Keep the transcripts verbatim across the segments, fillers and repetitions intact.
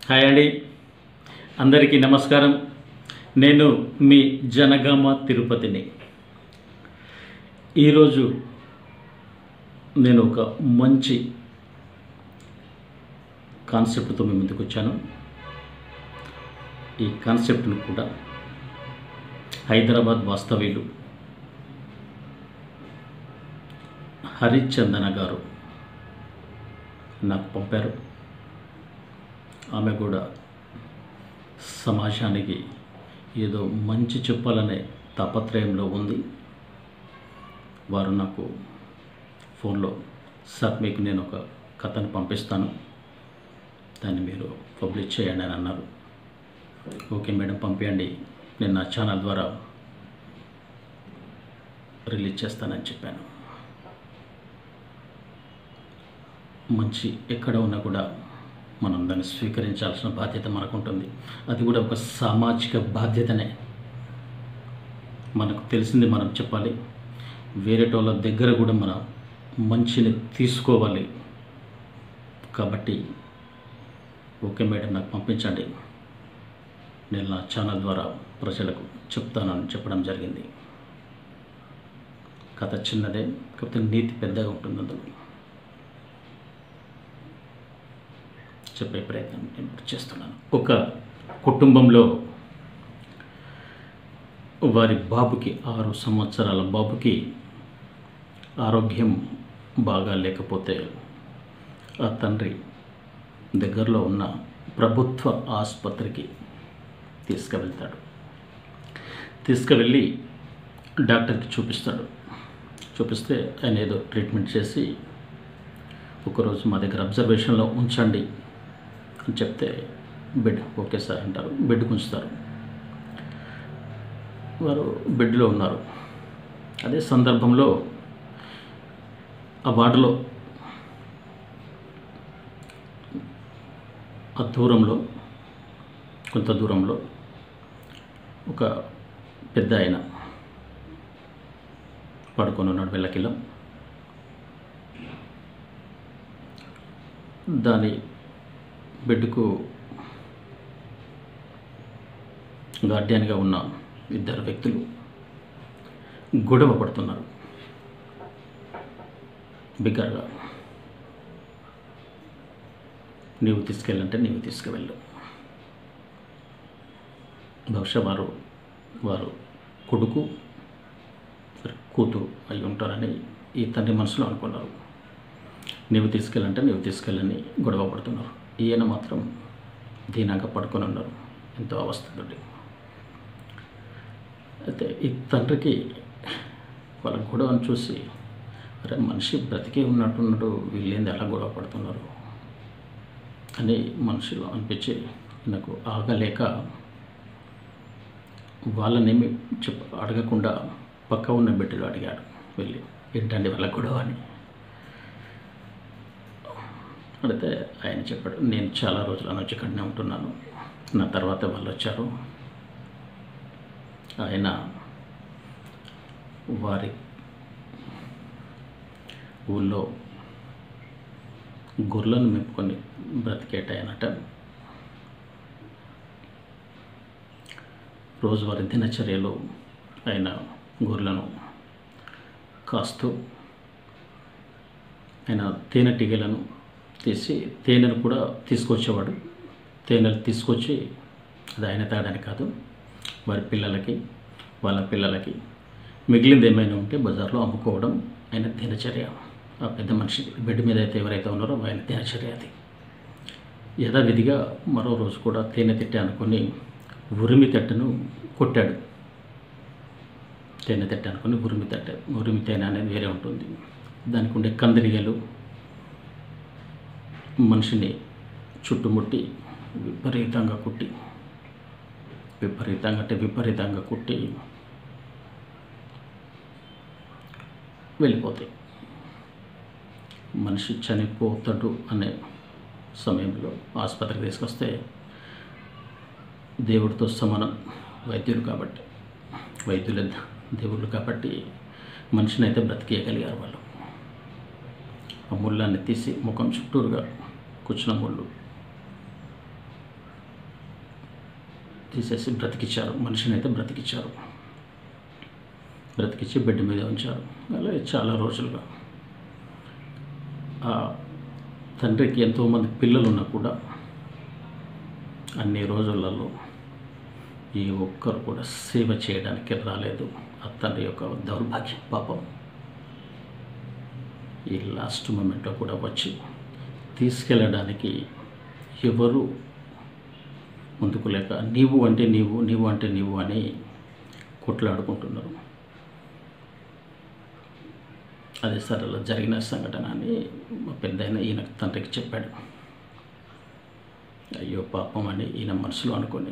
Hi అండి, అందరికీ నమస్కారం. నేను మీ జనగామ తిరుపతిని. ఈరోజు నేను ఒక మంచి కాన్సెప్ట్తో మీ ముందుకు వచ్చాను. ఈ కాన్సెప్ట్ను కూడా హైదరాబాద్ వాస్తవ్యులు హరిచందన గారు నాకు పంపారు. ఆమె కూడా సమాజానికి ఏదో మంచి చెప్పాలనే తాపత్రయంలో ఉంది. వారు నాకు ఫోన్లో, సార్ మీకు నేను ఒక కథను పంపిస్తాను, దాన్ని మీరు పబ్లిష్ చేయండి అని అన్నారు. ఓకే మేడం, పంపించండి, నేను నా ఛానల్ ద్వారా రిలీజ్ చేస్తానని చెప్పాను. మంచి ఎక్కడ ఉన్నా కూడా మనం దాన్ని స్వీకరించాల్సిన బాధ్యత మనకు ఉంటుంది. అది కూడా ఒక సామాజిక బాధ్యతనే. మనకు తెలిసింది మనం చెప్పాలి, వేరేటోళ్ళ దగ్గర కూడా మన మంచిని తీసుకోవాలి. కాబట్టి ఓకే మేడం, నాకు పంపించండి, నేను నా ఛానల్ ద్వారా ప్రజలకు చెప్తానని చెప్పడం జరిగింది. కథ చిన్నదే, కాకపోతే నీతి పెద్దగా ఉంటుంది. అందులో చెప్పే ప్రయత్నం నేను చేస్తున్నాను. ఒక కుటుంబంలో వారి బాబుకి, ఆరు సంవత్సరాల బాబుకి ఆరోగ్యం బాగా లేకపోతే ఆ తండ్రి దగ్గరలో ఉన్న ప్రభుత్వ ఆసుపత్రికి తీసుకువెళ్తాడు. తీసుకువెళ్ళి డాక్టర్కి చూపిస్తాడు. చూపిస్తే ఆయన ఏదో ట్రీట్మెంట్ చేసి, ఒకరోజు మా దగ్గర అబ్జర్వేషన్లో ఉంచండి అని చెప్తే, బెడ్ ఓకే సార్ అంటారు. బెడ్కి ఉంచుతారు. వారు బెడ్లో ఉన్నారు. అదే సందర్భంలో ఆ వార్డులో ఆ దూరంలో, కొంత దూరంలో ఒక పెద్ద ఆయన పడుకొని ఉన్నాడు వెళ్ళకిలో. దాని బెడ్కు గార్డియన్గా ఉన్న ఇద్దరు వ్యక్తులు గొడవ పడుతున్నారు బిగ్గరగా. నీవు తీసుకెళ్ళంటే నీవు తీసుకువెళ్ళు. బహుశా వారు వారు కొడుకు కూతురు అయి ఉంటారని ఈ తండ్రి మనసులో అనుకున్నారు. నీవు తీసుకెళ్ళంటే నీవు తీసుకెళ్ళని గొడవ పడుతున్నారు. ఈయన మాత్రం దీనంగా పడుకొని ఉన్నారు, ఎంతో అవస్థతోటి. అయితే ఈ తండ్రికి వాళ్ళ గొడవను చూసి, అరే మనిషి బ్రతికే ఉన్నట్టున్నాడు, వీళ్ళేంది అలా గొడవ పడుతున్నారు అని మనిషిలో అనిపించి, నాకు ఆగలేక వాళ్ళనేమి చెప్ప అడగకుండా పక్క ఉన్న బిడ్డలు అడిగాడు వెళ్ళి, ఏంటండి వాళ్ళ గొడవ అని అడిగితే ఆయన చెప్పాడు, నేను చాలా రోజుల నుంచి ఇక్కడనే ఉంటున్నాను, నా తర్వాత వాళ్ళు వచ్చారు. ఆయన వారి ఊళ్ళో గొర్రెలను మెప్పుకొని బ్రతికేటాయనట. రోజువారి దినచర్యలో ఆయన గొర్రెలను కాస్తూ, ఆయన తేనెటీగలను తీసి తేనెను కూడా తీసుకొచ్చేవాడు. తేనెలు తీసుకొచ్చి, అది ఆయన తాగడానికి కాదు, వారి పిల్లలకి, వాళ్ళ పిల్లలకి మిగిలింది ఏమైనా ఉంటే బజార్లో అమ్ముకోవడం ఆయన దినచర్య. ఆ పెద్ద మనిషికి బెడ్ మీద అయితే ఎవరైతే ఉన్నారో ఆయన దినచర్య అది. యథావిధిగా మరో రోజు కూడా తేనె తిట్టే అనుకుని ఉరిమి తట్టను కొట్టాడు. తేనె తిట్ట అనుకుని ఉరిమి తట్ట, ఉరిమి తేనె అనేది వేరే ఉంటుంది. దానికి ఉండే కందిరిగలు మనిషిని చుట్టుముట్టి విపరీతంగా కుట్టి, విపరీతంగా అంటే విపరీతంగా కుట్టి వెళ్ళిపోతాయి. మనిషి చనిపోతాడు అనే సమయంలో ఆసుపత్రికి తీసుకొస్తే, దేవుడితో సమానం వైద్యులు కాబట్టి, వైద్యుల దేవుళ్ళు కాబట్టి మనిషిని అయితే బ్రతికేయగలిగారు వాళ్ళు. ఆ ముళ్ళాన్ని తీసి ముఖం చుట్టూరుగా కూర్చున్న ముళ్ళు తీసేసి బ్రతికిచ్చారు. మనిషిని అయితే బ్రతికిచ్చారు. బ్రతికిచ్చి బెడ్ మీద ఉంచారు. అలాగే చాలా రోజులుగా ఆ తండ్రికి ఎంతోమంది పిల్లలు ఉన్నా కూడా అన్ని రోజులలో ఈ ఒక్కరు కూడా సేవ చేయడానికి రాలేదు. ఆ తండ్రి యొక్క దౌర్భాగ్యం పాపం ఈ లాస్ట్ మూమెంట్లో కూడా వచ్చి తీసుకెళ్ళడానికి ఎవరు ముందుకు లేక నీవు అంటే నీవు నీవు అంటే నీవు అని కొట్లాడుకుంటున్నారు. అది సరళ జరిగిన సంఘటన అని మా పెద్దయిన ఈయన తండ్రికి చెప్పాడు. అయ్యో పాపం అని ఈయన మనసులో అనుకొని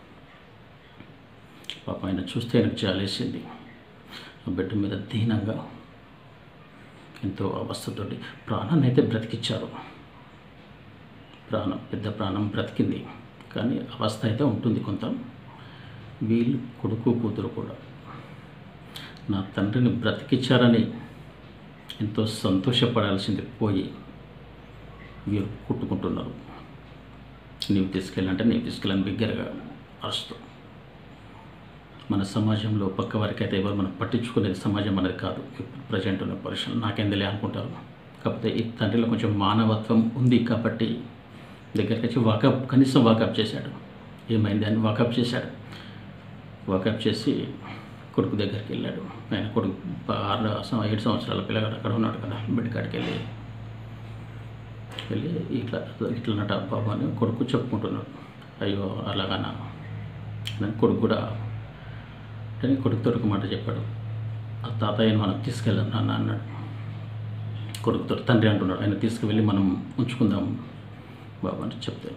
పాపం ఆయన చూస్తే ఆయనకు జాలేసింది. బెడ్ మీద దీనంగా ఎంతో అవస్థతోటి ప్రాణాన్ని అయితే బ్రతికిచ్చారు. ప్రాణం పెద్ద ప్రాణం బ్రతికింది, కానీ అవస్థ అయితే ఉంటుంది కొంత. వీళ్ళు కొడుకు కూతురు కూడా నా తండ్రిని బ్రతికిచ్చారని ఎంతో సంతోషపడాల్సింది పోయి వీరు కుట్టుకుంటున్నారు. నీవు తీసుకెళ్ళంటే నీవు తీసుకెళ్ళని బిగ్గరగా అరుస్తూ. మన సమాజంలో పక్క వారికి అయితే ఎవరు మనం పట్టించుకునేది సమాజం అనేది కాదు. ఇప్పుడు ప్రజెంట్ ఉన్న పరిస్థితులు నాకేందలే అనుకుంటారు. కాకపోతే ఈ తండ్రిలో కొంచెం మానవత్వం ఉంది కాబట్టి దగ్గరికి వచ్చి వాకప్ కనీసం వాకప్ చేశాడు. ఏమైంది అని వాకప్ చేశాడు. వాకప్ చేసి కొడుకు దగ్గరికి వెళ్ళాడు. ఆయన కొడుకు ఆరు ఏడు సంవత్సరాల పిల్లగాడు అక్కడ ఉన్నాడు కదా, బిడ్డ కాడికి వెళ్ళి వెళ్ళి ఇట్లా ఇట్లా నట బాబు అని కొడుకు చెప్పుకుంటున్నాడు. అయ్యో అలాగనా అని కొడుకు కూడా అని కొడుకుతో ఒక మాట చెప్పాడు. ఆ తాతయ్యని మనం తీసుకెళ్ళాం నాన్న అన్నాడు. కొడుకుతో తండ్రి అంటున్నాడు, ఆయన తీసుకువెళ్ళి మనం ఉంచుకుందాం బాబు అని చెప్తే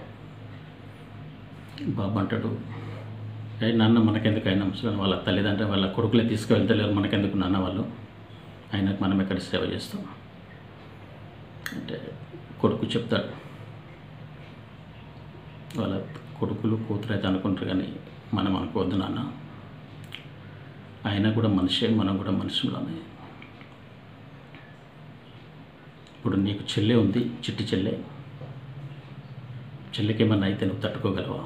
బాబు అంటాడు, ఏ నాన్న మనకెందుకు అయినా ముసలి వాళ్ళ తల్లిదండ్రులు వాళ్ళ కొడుకులే తీసుకువెళ్తలేరు, మనకెందుకు నాన్న వాళ్ళు, ఆయనకు మనం ఎక్కడ సేవ చేస్తాం అంటే కొడుకు చెప్తాడు. వాళ్ళ కొడుకులు కూతురు అయితే అనుకుంటారు కానీ మనం అనుకోవద్దు నాన్న, ఆయన కూడా మనిషే, మనం కూడా మనుషులమే. ఇప్పుడు నీకు చెల్లె ఉంది, చిట్టి చెల్లె, చెల్లెకి ఏమన్నా అయితే నువ్వు తట్టుకోగలవా?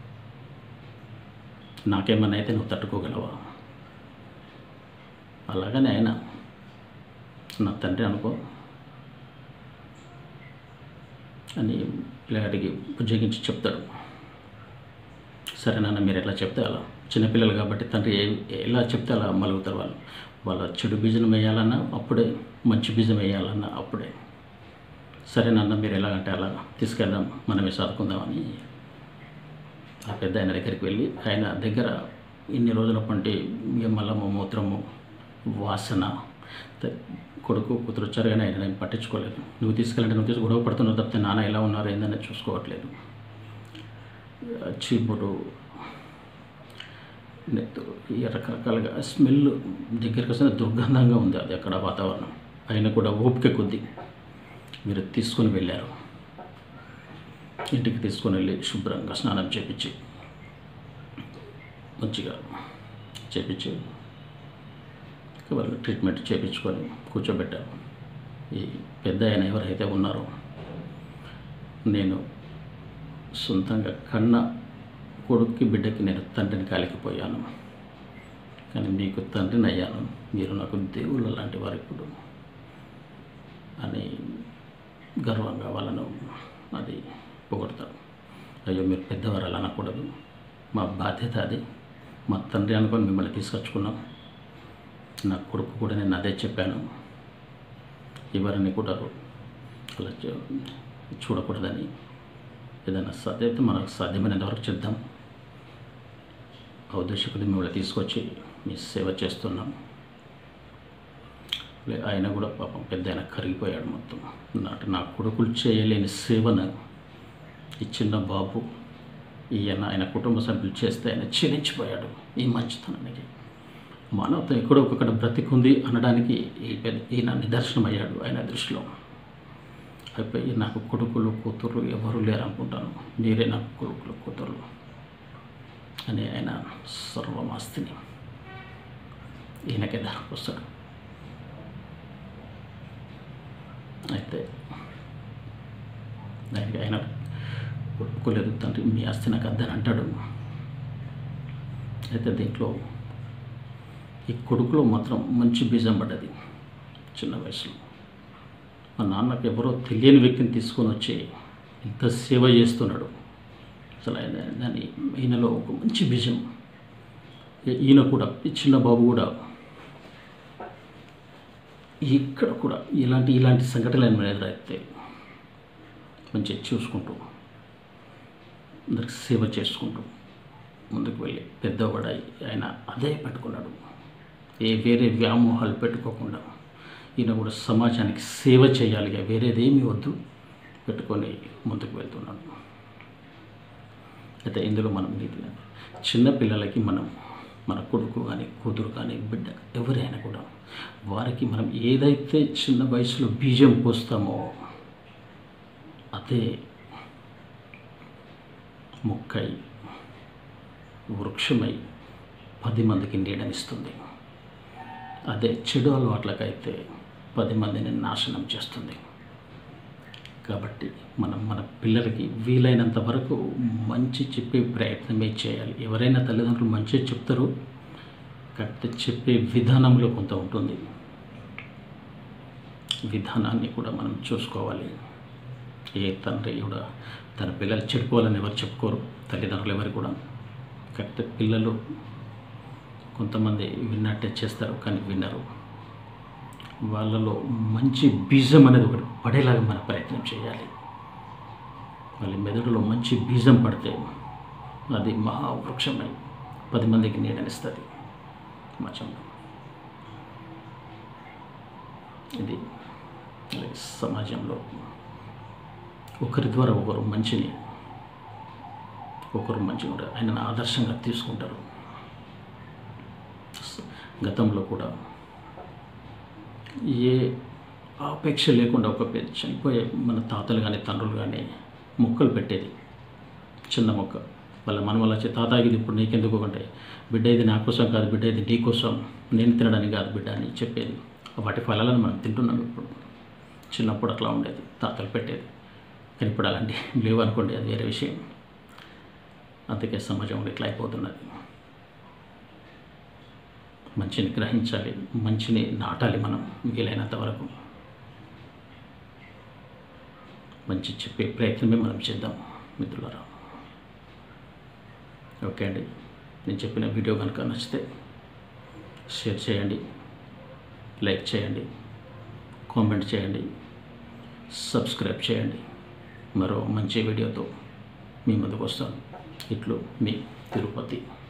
నాకేమన్నా అయితే నువ్వు తట్టుకోగలవా? అలాగనే ఆయన నా తండ్రి అనుకో అని పిల్లగాడికి బుజ్జగించి చెప్తాడు. సరే నాన్న మీరు ఎట్లా చెప్తే అలా, చిన్నపిల్లలు కాబట్టి తండ్రి ఎలా చెప్తే అలా మలుగుతారు వాళ్ళు. వాళ్ళ చెడు బీజం వేయాలన్నా అప్పుడే, మంచి బీజం వేయాలన్నా అప్పుడే. సరే నాన్న మీరు ఎలాగంటే అలా తీసుకెళ్దాం, మనమే చదువుకుందామని ఆ పెద్ద ఆయన దగ్గరికి వెళ్ళి ఆయన దగ్గర ఇన్ని రోజుల పంటి మల్లము మూత్రము వాసన కొడుకు కూతురు వచ్చారు కానీ ఆయన నేను పట్టించుకోలేదు. నువ్వు తీసుకెళ్ళంటే నువ్వు తీసుకు గొడవ పడుతున్నావు తప్పితే నాన్న ఎలా ఉన్నారు ఏందని చూసుకోవట్లేదు. చీపురు నెత్తు ఈ రకరకాలుగా స్మెల్ దగ్గరికి వస్తే దుర్గంధంగా ఉంది అది అక్కడ వాతావరణం. ఆయన కూడా ఓపిక కొద్ది మీరు తీసుకొని వెళ్ళారు. ఇంటికి తీసుకొని వెళ్ళి శుభ్రంగా స్నానం చేపించి మంచిగా చేపించి వాళ్ళు ట్రీట్మెంట్ చేయించుకొని కూర్చోబెట్టారు. ఈ పెద్ద ఆయన ఎవరైతే ఉన్నారో నేను సొంతంగా కన్న కొడుక్కి బిడ్డకి నేను తండ్రిని కాలికిపోయాను, కానీ మీకు తండ్రిని అయ్యాను, మీరు నాకు దేవుళ్ళ లాంటి వారు ఇప్పుడు అని గర్వంగా వాళ్ళను అది పొగడతారు. అయ్యో మీరు పెద్దవారు అలా అనకూడదు, మా బాధ్యత అది, మా తండ్రి అనుకొని మిమ్మల్ని తీసుకొచ్చుకున్నాం, నా కొడుకు కూడా నేను అదే చెప్పాను, ఎవరిని కూడా అలా చూడకూడదని, ఏదైనా సాధ్యత మనకు సాధ్యమైనంత వరకు చేద్దాం, ఔద్దేశికులు మిమ్మల్ని తీసుకొచ్చి మీ సేవ చేస్తున్నాం. ఆయన కూడా పాపం పెద్ద ఆయన కరిగిపోయాడు మొత్తం. నాటి నా కొడుకులు చేయలేని సేవను ఈ చిన్న బాబు ఈయన ఆయన కుటుంబ సభ్యులు చేస్తే ఆయన చెల్లించిపోయాడు. ఈ మంచితనానికి మానవత్వం ఎక్కడో ఒక్కడ బ్రతికుంది అనడానికి ఈ పెద్ద ఈయన నిదర్శనం అయ్యాడు ఆయన దృష్టిలో. అయిపోయి నాకు కొడుకులు కూతురు ఎవరు లేరు అనుకుంటాను, మీరే నాకు కొడుకులు కూతురు అని ఆయన సర్వమాస్తిని ఈయనకే వస్తాడు. అయితే ఆయనకి ఆయన ఒప్పుకోలేదు, తండ్రి మీ ఆస్తి నాకు అద్దని అంటాడు. అయితే దీంట్లో ఈ కొడుకులో మాత్రం మంచి బీజం పడ్డది. చిన్న వయసులో మా నాన్నకు ఎవరో తెలియని వ్యక్తిని తీసుకొని వచ్చి ఇంత సేవ చేస్తున్నాడు. అసలు ఆయన దాని ఈయనలో ఒక మంచి బీజం. ఈయన కూడా ఈ చిన్న బాబు కూడా ఇక్కడ కూడా ఇలాంటి ఇలాంటి సంఘటనలు ఎదురైతే మంచిగా చూసుకుంటూ అందరికి సేవ చేసుకుంటూ ముందుకు వెళ్ళి పెద్దవాడై ఆయన అదే పెట్టుకున్నాడు. ఏ వేరే వ్యామోహాలు పెట్టుకోకుండా ఈయన కూడా సమాజానికి సేవ చేయాలి, వేరేదేమీ వద్దు పెట్టుకొని ముందుకు వెళ్తున్నాడు. అయితే ఇందులో మనం నీతి చిన్నపిల్లలకి మనం మన కొడుకు కానీ కూతురు కానీ బిడ్డ ఎవరైనా కూడా వారికి మనం ఏదైతే చిన్న వయసులో బీజం పోస్తామో అదే మొక్కై వృక్షమై పది మందికి నీడనిస్తుంది. అదే చెడు అలవాట్లకైతే పది మందిని నాశనం చేస్తుంది. కాబట్టి మనం మన పిల్లలకి వీలైనంత వరకు మంచి చెప్పే ప్రయత్నమే చేయాలి. ఎవరైనా తల్లిదండ్రులు మంచి చెప్తారు, కాకపోతే చెప్పే విధానంలో కొంత ఉంటుంది. విధానాన్ని కూడా మనం చూసుకోవాలి. ఏ తండ్రి కూడా తన పిల్లలు చెడిపోవాలని ఎవరు చెప్పుకోరు, తల్లిదండ్రులు ఎవరు కూడా. కాకపోతే పిల్లలు కొంతమంది విన్నట్టే చేస్తారు, కానీ వినరు. వాళ్ళలో మంచి బీజం అనేది ఒకటి పడేలాగా మన ప్రయత్నం చేయాలి. వాళ్ళ మెదడులో మంచి బీజం పడితే అది మహావృక్షమై పది మందికి నీడనిస్తుంది సమాజంలో. ఇది సమాజంలో ఒకరి ద్వారా ఒకరు మంచిని ఒకరు మంచిగా ఉంటారు, ఆయనను ఆదర్శంగా తీసుకుంటారు. గతంలో కూడా ఏ అపేక్ష లేకుండా ఒక చనిపోయే మన తాతలు కానీ తండ్రులు కానీ మొక్కలు పెట్టేది. చిన్న మొక్క వాళ్ళ మనవల్ల వచ్చే తాత ఇది ఇప్పుడు నీకెందుకు అంటే, బిడ్డ ఇది నా కోసం కాదు, బిడ్డ ఇది నీ కోసం, నేను తినడానికి కాదు బిడ్డ అని చెప్పేది. వాటి ఫలాలను మనం తింటున్నాం ఇప్పుడు. చిన్నప్పుడు అట్లా ఉండేది, తాతలు పెట్టేది. కానీ ఇప్పుడు అలాంటి లేవు అనుకోండి, అది వేరే విషయం. అందుకే సమాజంలో ఇట్లా అయిపోతున్నది. మంచిని గ్రహించాలి, మంచిని నాటాలి. మనం వీలైనంత వరకు మంచి చెప్పే ప్రయత్నమే మనం చేద్దాం మిత్రులారా. ఓకే అండి, నేను చెప్పిన వీడియో కనుక నచ్చితే షేర్ చేయండి, లైక్ చేయండి, కామెంట్ చేయండి, సబ్స్క్రైబ్ చేయండి. మరో మంచి వీడియోతో మీ ముందుకు వస్తాను. ఇట్లు మీ తిరుపతి.